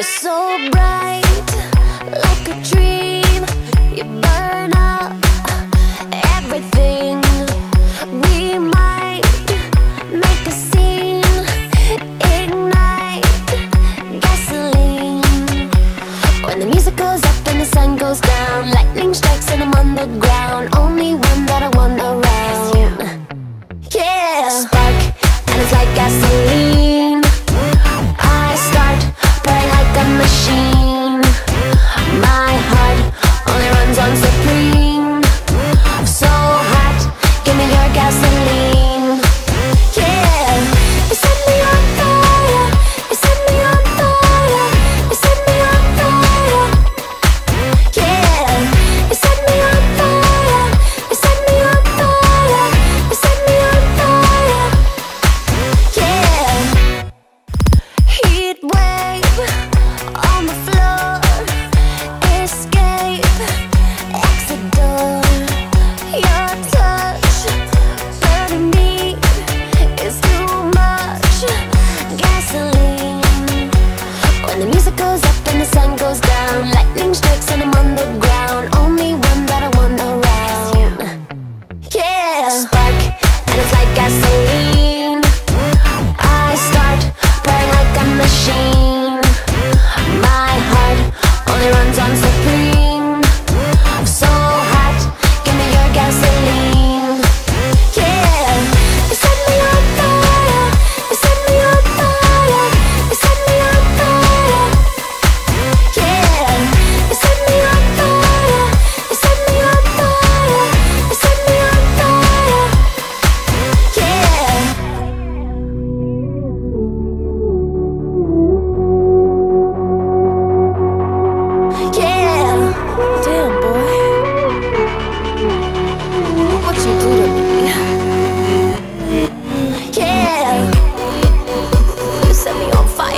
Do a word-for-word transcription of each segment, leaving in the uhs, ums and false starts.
You're so bright, like a dream. You burn up everything. We might make a scene, ignite gasoline. When the music goes up and the sun goes down, lightning strikes and I'm on the ground. Only one that I want around. Yeah, spark, and it's like gasoline. I start burning like a machine. My heart only runs on Supreme. So hot, give me your gasoline. Yeah, you set me on fire. You set me on fire. You set me on fire. Yeah, you set me on fire. You set me on fire. You set me on fire. Yeah, heat wave on the floor. Escape, exit door. Your touch burning me is too much gasoline. When the music goes up and the sun goes down, lightning strikes and I'm on the ground. Only one that I want around. Yeah, spark, and it's like gasoline. I start burning like a machine. My heart only runs on Supreme. So hot, give me your gasoline. Yeah, you set me on fire. You set me on fire. You set me on fire. Yeah, you set me on fire. You set me on fire. You set me on fire. Yeah. Yeah. Damn, boy. What you do to me? Yeah. You set me on fire.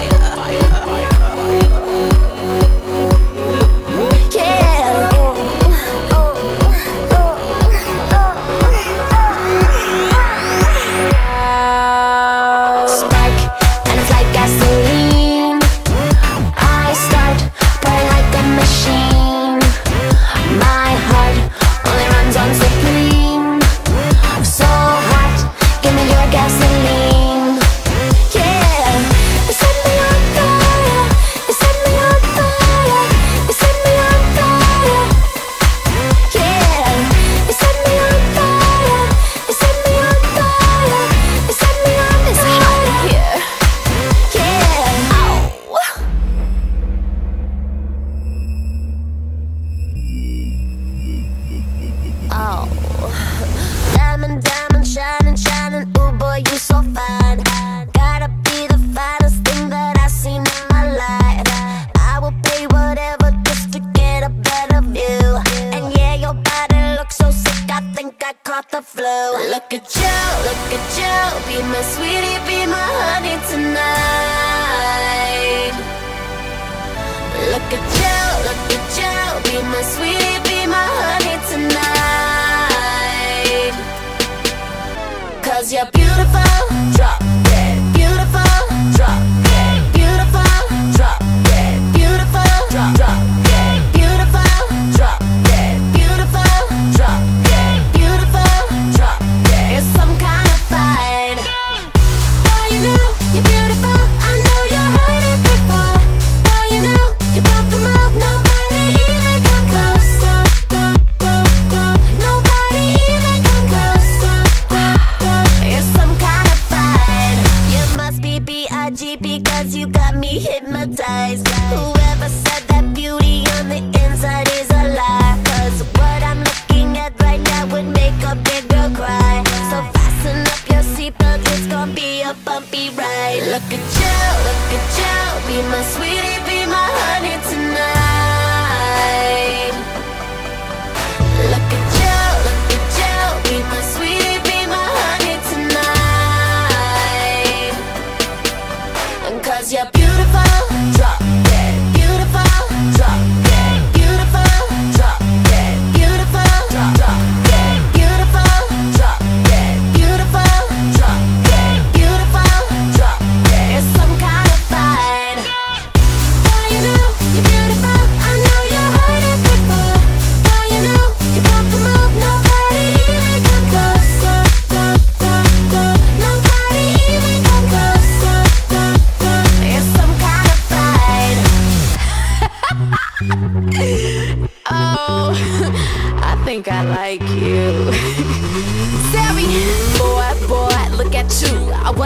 Yeah. Spark, and it's like gasoline. I start burning like a machine. My heart only runs on Supreme. So hot, give me your gasoline. Yeah, you set me on fire. You set me on fire. You set me on fire. Yeah, you set me on fire. You set me on fire. You set me on fire. It's hot in here. Yeah. Ow. Oh, diamond, diamond, shining, shining. Ooh, boy, you so fine. Gotta be the finest thing that I've seen in my life. I will pay whatever just to get a better view. And yeah, your body looks so sick, I think I caught the flu. Look at you, look at you. Be my sweetie, be my honey tonight. Look at you, look at you. Be my sweetie, be my honey tonight. Cause you're beautiful, drop dead. Beautiful, drop dead. Beautiful, drop dead. Beautiful, drop dead. Beautiful, drop dead. Beautiful, drop dead. Beautiful, drop dead. It's some kind of fight. Boy, you know you're beautiful. I know you heard it before. Boy, you know you pop them up. Nobody even come close. Nobody even come close. It's some kind of fight. You must be B I G because you got me hypnotized. Whoever said that beauty on the inside is a lie. Cause what I'm looking at right now would make a big girl cry. So fasten up your seatbelt, it's gonna be a bumpy ride. Look at you, look at you. Be my sweetie, be my honey tonight. Look at you, look at you. Be my sweetie, be my honey tonight. And cause you're beautiful, drop dead. Beautiful, drop dead. Beautiful, drop dead. Beautiful, drop dead. Beautiful, drop dead. Beautiful, drop dead. Beautiful, drop dead. It's some kind of fight.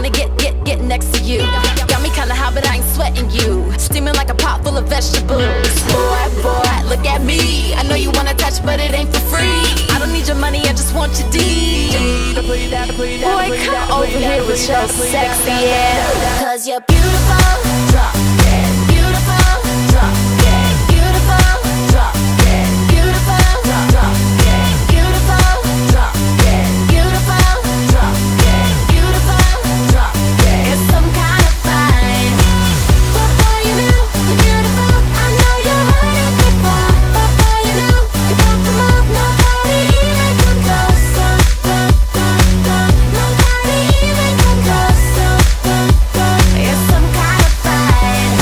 wanna get, get, get next to you. Got me kinda hot, but I ain't sweating you. Steaming like a pot full of vegetables. Boy, boy, look at me. I know you wanna touch, but it ain't for free. I don't need your money, I just want your D. Boy, come over here with your sexy ass. Cause you're beautiful, drop dead. Beautiful, drop dead. Beautiful, drop dead. Beautiful, drop dead. Beautiful, drop dead. Beautiful, drop dead. Beautiful, drop dead. It's some kind of fine. But boy, you know you're beautiful. I know you heard it before. But boy, you know you got the move. Nobody even come close. So, so, so, so. Nobody even come close. So, so, so. It's some kind of fine.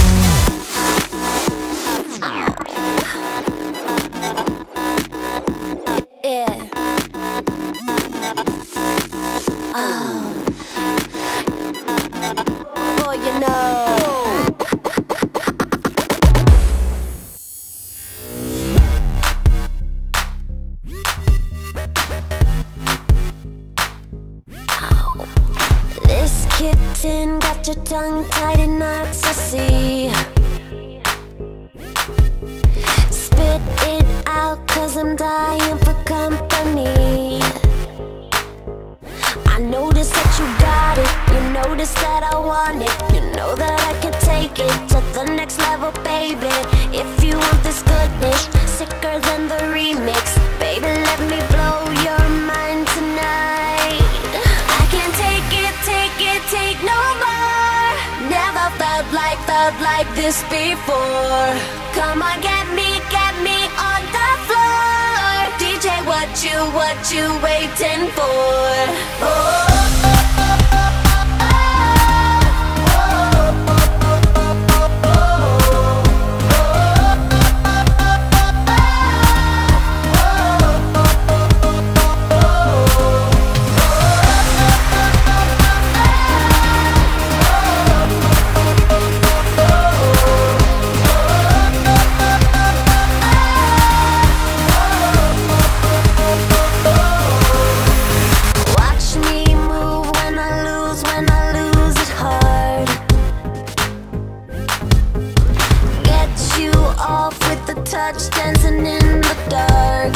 Yeah. Oh. Boy, you know. This kitten got your tongue tied in knots, I see. Spit it out, cause I'm dying for company. I notice that you got it, you notice that I want it. You know that I can take it to the next level, baby. If you want this goodness, sicker than the remix, baby, let me blow your mind tonight. I can't take it, take it, take no more. Never felt like, felt like this before. Come on, get me, get me on the floor. D J, what you, what you waiting for? Oh. Watch me move when I lose, when I lose it hard. Get you off with the touch, dancing in the dark.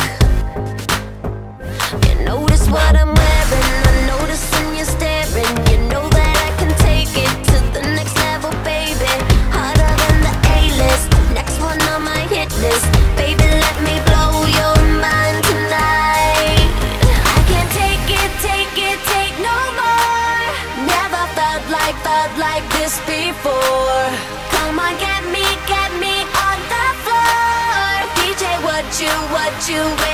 You notice what I'm wearing, I'm noticing you staring. You know that I can take it to the next level, baby. Harder than the A-list, next one on my hit list. Baby, let me blow your mind tonight. I can't take it, take it, take no more. Never felt like, felt like this before. Come on, get me, get me on the floor. D J, what you, what you